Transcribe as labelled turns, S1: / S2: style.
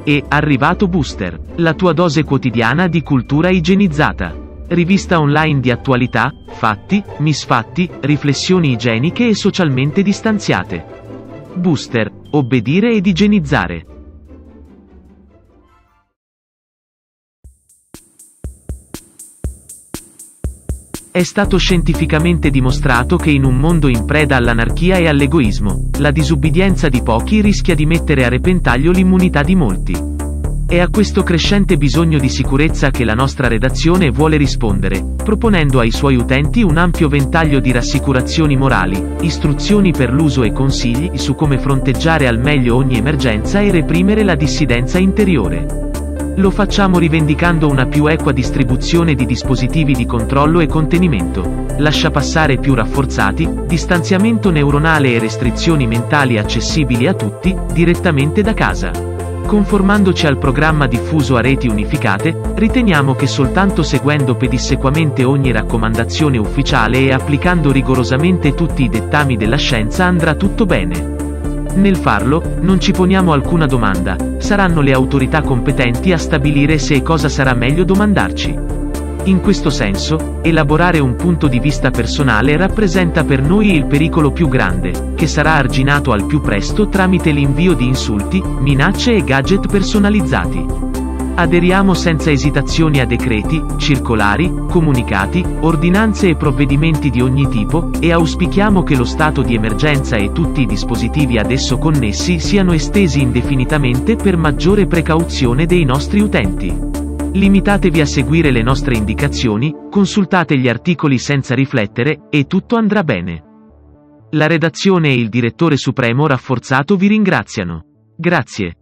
S1: È arrivato Booster, la tua dose quotidiana di cultura igienizzata. Rivista online di attualità, fatti, misfatti, riflessioni igieniche e socialmente distanziate. Booster, obbedire ed igienizzare. È stato scientificamente dimostrato che in un mondo in preda all'anarchia e all'egoismo, la disubbidienza di pochi rischia di mettere a repentaglio l'immunità di molti. È a questo crescente bisogno di sicurezza che la nostra redazione vuole rispondere, proponendo ai suoi utenti un ampio ventaglio di rassicurazioni morali, istruzioni per l'uso e consigli su come fronteggiare al meglio ogni emergenza e reprimere la dissidenza interiore. Lo facciamo rivendicando una più equa distribuzione di dispositivi di controllo e contenimento, lasciapassare più rafforzati, distanziamento neuronale e restrizioni mentali accessibili a tutti, direttamente da casa. Conformandoci al programma diffuso a reti unificate, riteniamo che soltanto seguendo pedissequamente ogni raccomandazione ufficiale e applicando rigorosamente tutti i dettami della scienza andrà tutto bene. Nel farlo, non ci poniamo alcuna domanda, saranno le autorità competenti a stabilire se e cosa sarà meglio domandarci. In questo senso, elaborare un punto di vista personale rappresenta per noi il pericolo più grande, che sarà arginato al più presto tramite l'invio di insulti, minacce e gadget personalizzati. Aderiamo senza esitazioni a decreti, circolari, comunicati, ordinanze e provvedimenti di ogni tipo, e auspichiamo che lo stato di emergenza e tutti i dispositivi ad esso connessi siano estesi indefinitamente per maggiore precauzione dei nostri utenti. Limitatevi a seguire le nostre indicazioni, consultate gli articoli senza riflettere, e tutto andrà bene. La redazione e il direttore supremo rafforzato vi ringraziano. Grazie.